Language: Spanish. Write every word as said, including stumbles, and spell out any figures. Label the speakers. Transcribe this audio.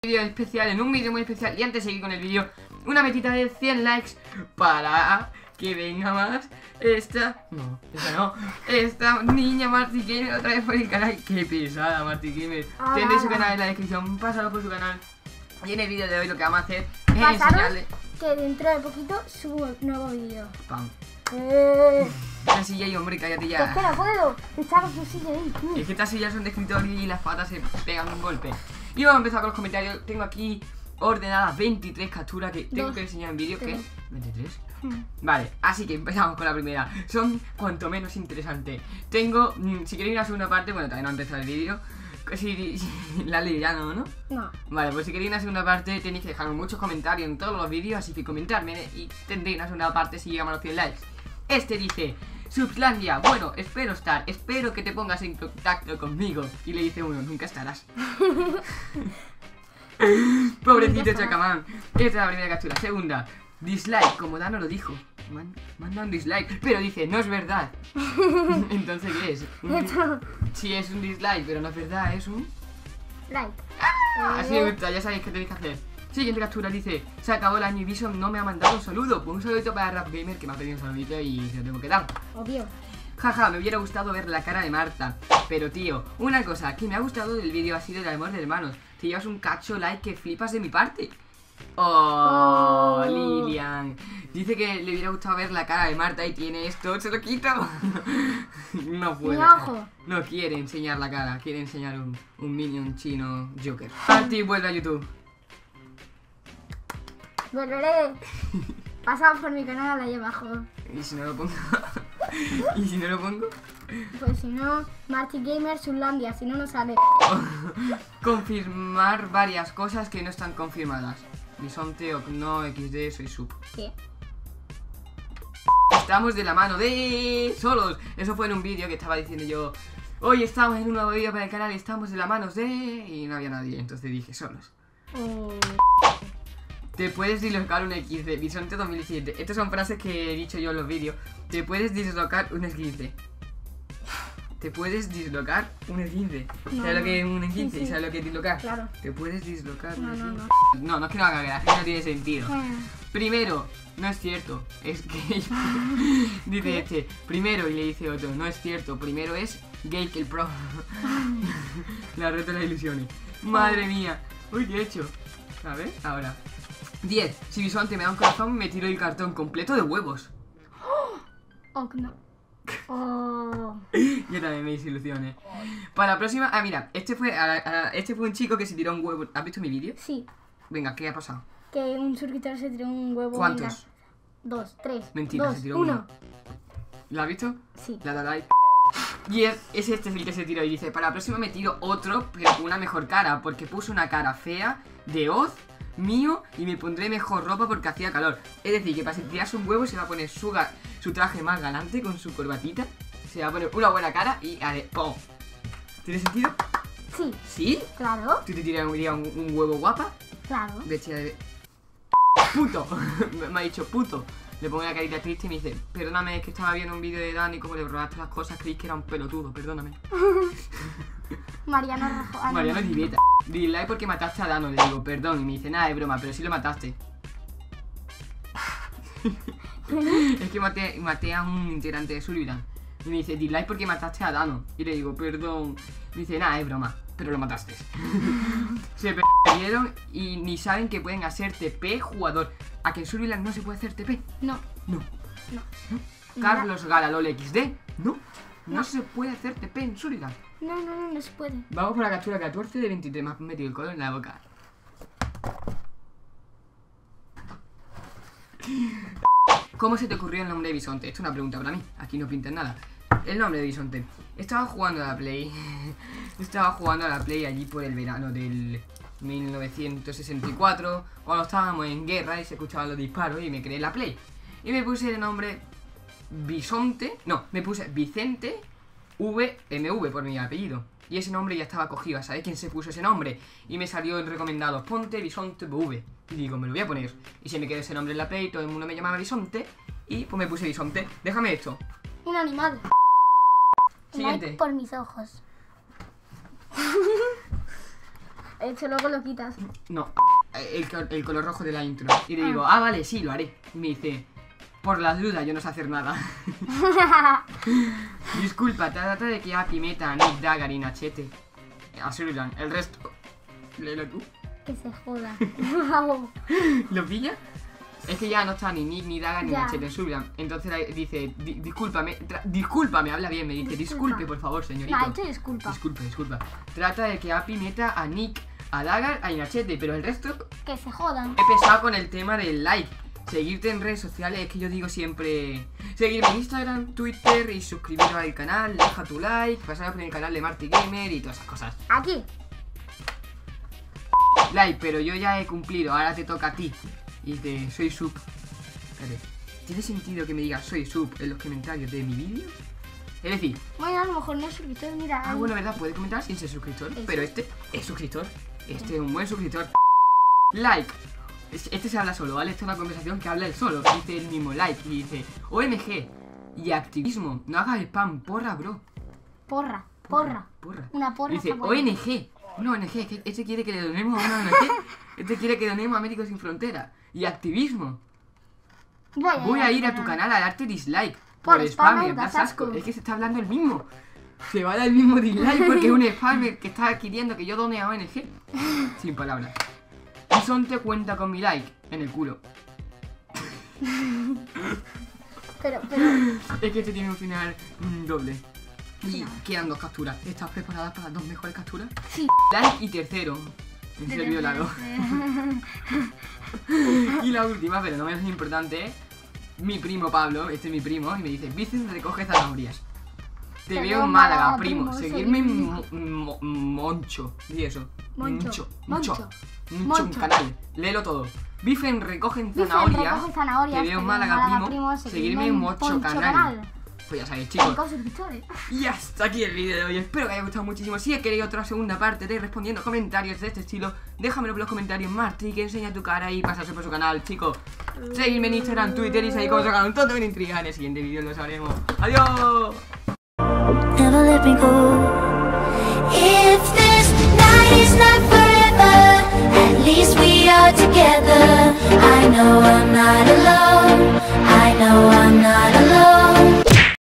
Speaker 1: vídeo especial, en un vídeo muy especial. Y antes de seguir con el vídeo, una metita de cien likes para que venga más esta, no, esta no, esta niña Marty Gamer otra vez por el canal. Qué pesada Marty Gamer.
Speaker 2: Ah,
Speaker 1: Tendréis su
Speaker 2: nada.
Speaker 1: canal en la descripción, pásalo por su canal. Y en el vídeo de hoy lo que vamos a hacer es
Speaker 2: Pasaros
Speaker 1: enseñarle
Speaker 2: que dentro de poquito subo un nuevo vídeo.
Speaker 1: Pam.
Speaker 2: Eh,
Speaker 1: La silla y hombre, cállate
Speaker 2: es que
Speaker 1: ya.
Speaker 2: no puedo. Estaba su silla ahí. tú.
Speaker 1: Es que estas sillas son de escritorio y las patas se pegan un golpe. Y vamos a empezar con los comentarios. Tengo aquí ordenadas veintitrés capturas que tengo
Speaker 2: Dos.
Speaker 1: que enseñar en vídeo. ¿Qué?
Speaker 2: Tres.
Speaker 1: ¿veintitrés?
Speaker 2: Hmm.
Speaker 1: Vale, así que empezamos con la primera. Son cuanto menos interesantes. Tengo, mm, si queréis una segunda parte, bueno, todavía no ha empezado el vídeo. Si, si- la ley ya no, ¿no?
Speaker 2: No.
Speaker 1: Vale, pues si queréis una segunda parte tenéis que dejarme muchos comentarios en todos los vídeos, así que comentarme y tendréis una segunda parte si llegamos a los cien likes. Este dice, Subslandia, bueno, espero estar, espero que te pongas en contacto conmigo. Y le dice uno, nunca estarás. Pobrecito
Speaker 2: estarás.
Speaker 1: Chacamán. Esta es la primera captura. Segunda, dislike, como Dano lo dijo. Man, manda un dislike, pero dice, no es verdad. Entonces, ¿qué es? Un-
Speaker 2: Esto.
Speaker 1: si es un dislike, pero no es verdad, es un...
Speaker 2: Like.
Speaker 1: Así me gusta, ya sabéis qué tenéis que hacer. Siguiente captura dice, se acabó el año y Vision no me ha mandado un saludo. Pues un saludito para Rap Gamer que me ha pedido un saludito y se lo tengo que dar.
Speaker 2: Obvio.
Speaker 1: Jaja, me hubiera gustado ver la cara de Marta. Pero tío, una cosa que me ha gustado del vídeo ha sido el amor de hermanos. Te llevas un cacho like que flipas de mi parte. Oh,
Speaker 2: Oh.
Speaker 1: Lilian. Dice que le hubiera gustado ver la cara de Marta y tiene esto, se lo quito. No puede.
Speaker 2: Mi ojo.
Speaker 1: No quiere enseñar la cara, quiere enseñar un, un minion chino Joker. Marty vuelve a YouTube.
Speaker 2: Volveré. Pasado por mi canal ahí abajo.
Speaker 1: ¿Y si no lo pongo? ¿Y si no lo pongo?
Speaker 2: Pues si no, Marty Gamer Sublandia, si no, no sale.
Speaker 1: Confirmar varias cosas que no están confirmadas. Bisonte, no, equis de, soy sub.
Speaker 2: ¿Qué?
Speaker 1: Estamos de la mano de solos. Eso fue en un vídeo que estaba diciendo yo. Hoy estamos en un nuevo vídeo para el canal y estamos de la mano de... Y no había nadie, entonces dije solos.
Speaker 2: Oh.
Speaker 1: Te puedes dislocar un equis de Bisonte dos mil diecisiete. Estas son frases que he dicho yo en los vídeos. Te puedes dislocar un esguince. Te puedes dislocar un esguince.
Speaker 2: No,
Speaker 1: ¿Sabes lo que es un
Speaker 2: sí,
Speaker 1: esguince?
Speaker 2: sí.
Speaker 1: ¿Sabes lo que es dislocar?
Speaker 2: Claro.
Speaker 1: Te puedes dislocar un
Speaker 2: No, no,
Speaker 1: esguince.
Speaker 2: no.
Speaker 1: No, no es que no haga gracia, no tiene sentido.
Speaker 2: Hmm.
Speaker 1: Primero, no es cierto, es gay. Dice
Speaker 2: ¿Qué?
Speaker 1: este, primero, y le dice otro, no es cierto, primero es gay que el pro. Le ha roto las ilusiones. Madre mía. Uy, ¿qué he hecho? A ver, ahora. diez. Si Bisonte me da un corazón, me tiro el cartón completo de huevos.
Speaker 2: Oh, no. Oh.
Speaker 1: Yo también me hice ilusiones. Para la próxima, ah, mira, este fue, a la- a la- este fue un chico que se tiró un huevo. ¿Has visto mi vídeo?
Speaker 2: Sí,
Speaker 1: Venga, ¿qué ha pasado?
Speaker 2: que un suscriptor se tiró un huevo. en
Speaker 1: ¿Cuántos?
Speaker 2: la- Dos, tres.
Speaker 1: Mentira,
Speaker 2: dos,
Speaker 1: se tiró
Speaker 2: uno.
Speaker 1: uno. ¿Lo has visto?
Speaker 2: Sí.
Speaker 1: La da like. Y es, es este el que se tiró y dice, para la próxima me tiro otro, pero con una mejor cara, porque puso una cara fea de Oz, mío, y me pondré mejor ropa porque hacía calor. Es decir, que para si tiras un huevo se va a poner su, ga- su traje más galante con su corbatita, se va a poner una buena cara y a ver, ¡pum! ¿Tiene sentido?
Speaker 2: Sí,
Speaker 1: ¿Sí?
Speaker 2: claro,
Speaker 1: ¿Tú te tirarías un, un huevo guapa?
Speaker 2: claro.
Speaker 1: Vestida de... ¡Puto! Me ha dicho puto. Le pongo una carita triste y me dice, perdóname, es que estaba viendo un vídeo de Dani, como le robaste las cosas, creí que era un pelotudo, perdóname.
Speaker 2: Mariano Rajo. ah, no,
Speaker 1: Mariano
Speaker 2: no.
Speaker 1: Diveta. Dislike porque mataste a Dano, le digo, perdón, y me dice, nada, es broma, pero sí lo mataste. Es que maté, maté a un integrante de Sullivan. Y me dice, dislike porque mataste a Dano. Y le digo, perdón. Me dice, nada, es broma, pero lo mataste. Se perdieron y ni saben que pueden hacer T P jugador. ¿A que en Sullivan no se puede hacer T P?
Speaker 2: No,
Speaker 1: No.
Speaker 2: no.
Speaker 1: Carlos Galalol equis de. No. No,
Speaker 2: No.
Speaker 1: se puede hacer T P en Sullivan.
Speaker 2: No, no, no, no se puede.
Speaker 1: Vamos por la captura catorce de veintitrés. Me has metido el codo en la boca. ¿Cómo se te ocurrió el nombre de Bisonte? Esto es una pregunta para mí. Aquí no pinten nada. El nombre de Bisonte. Estaba jugando a la Play. Estaba jugando a la Play allí por el verano del mil novecientos sesenta y cuatro. Cuando estábamos en guerra y se escuchaban los disparos y me creé la Play. Y me puse el nombre Bisonte. No, me puse Vicente V M V por mi apellido. Y ese nombre ya estaba cogido. ¿Sabéis quién se puso ese nombre? Y me salió en recomendados, ponte Bisonte V. Y digo, me lo voy a poner. Y se me quedó ese nombre en la Play, todo el mundo me llamaba Bisonte. Y pues me puse Bisonte. Déjame esto.
Speaker 2: Un animal.
Speaker 1: Siguiente.
Speaker 2: Like por mis ojos. Eso luego lo quitas.
Speaker 1: No, el, el color rojo de la intro. Y le digo, ah, vale, sí, lo haré. Y me dice, por las dudas, yo no sé hacer nada. Disculpa, trata de que Api meta a Nick, Dagger y Nachete a Surlan. El resto, léelo tú.
Speaker 2: Que se joda.
Speaker 1: ¿Lo pilla? Es que ya no está ni Nick, ni Dagger, ni
Speaker 2: Ya.
Speaker 1: Nachete en Surlan. Entonces dice, "Di- discúlpame, tra- discúlpame, habla bien, me dice,
Speaker 2: Disculpa.
Speaker 1: disculpe, por favor, señorito.
Speaker 2: No, ha hecho disculpa.
Speaker 1: Disculpe, disculpa. Trata de que Api meta a Nick, a Dagger, a Nachete, pero el resto
Speaker 2: Que se jodan.
Speaker 1: he pesado con el tema del like. Seguirte en redes sociales, es que yo digo siempre seguirme en Instagram, Twitter y suscribiros al canal, deja tu like, pasar por el canal de Marty Gamer y todas esas cosas.
Speaker 2: Aquí.
Speaker 1: Like, pero yo ya he cumplido, ahora te toca a ti. Y dice, soy sub. Espérate, ¿tiene sentido que me digas soy sub en los comentarios de mi vídeo? Es decir,
Speaker 2: Bueno, a lo mejor no es suscriptor, mira.
Speaker 1: ah,
Speaker 2: ahí.
Speaker 1: bueno, verdad, puede comentar sin ser suscriptor,
Speaker 2: Eso.
Speaker 1: pero este es suscriptor. Este es un buen suscriptor. Like. Este se habla solo, ¿vale? Esta es una conversación que habla él solo. Dice el mismo like y dice O M G y activismo. No hagas spam, porra, bro.
Speaker 2: Porra, porra.
Speaker 1: Porra.
Speaker 2: Una porra.
Speaker 1: Dice
Speaker 2: está
Speaker 1: O
Speaker 2: buena.
Speaker 1: N G. Una O N G. que Este quiere que le donemos a una O N G. Este quiere que donemos a Médicos Sin Fronteras. Y activismo.
Speaker 2: Voy
Speaker 1: Voy a ir a tu canal a darte dislike.
Speaker 2: Por
Speaker 1: Por
Speaker 2: spammer,
Speaker 1: spammer, das
Speaker 2: das
Speaker 1: asco.
Speaker 2: asco.
Speaker 1: Es que se está hablando el mismo. Se va a dar el mismo dislike porque es un spammer que está queriendo que yo done a O N G. Sin palabras. Bisonte cuenta con mi like en el culo.
Speaker 2: Pero, pero.
Speaker 1: Es que este tiene un final mm, doble. Y quedan dos capturas. ¿Estás preparada para las dos mejores capturas?
Speaker 2: Sí.
Speaker 1: Like y tercero. En serio largo. Y la última, pero no menos importante, mi primo Pablo, este es mi primo, y me dice, Vicen recoge zanahorias. Te veo en Málaga, primo. Seguirme en Mo- Mo- Moncho. Y eso.
Speaker 2: Moncho.
Speaker 1: Mucho. Mucho.
Speaker 2: Moncho.
Speaker 1: Mucho un
Speaker 2: Moncho.
Speaker 1: canal. Léelo todo. Bifen recogen
Speaker 2: Dicen,
Speaker 1: zanahorias.
Speaker 2: recoge zanahorias.
Speaker 1: Te veo en Málaga, primo. Seguirme en Mocho canal. Pues ya sabéis, chicos.
Speaker 2: Cinco suscriptores.
Speaker 1: Y hasta aquí el vídeo de hoy, espero que os haya gustado muchísimo. Si queréis otra segunda parte de respondiendo comentarios de este estilo, déjamelo por los comentarios. Marty, que enseña tu cara y pasarse por su canal, chicos. Seguidme en Instagram, Twitter y seguid cómo sacar un tonto en intriga. En el siguiente vídeo lo sabremos. ¡Adiós!
Speaker 3: Never let me go. If this night is not forever, at least we are together. I know I'm not alone. I know I'm not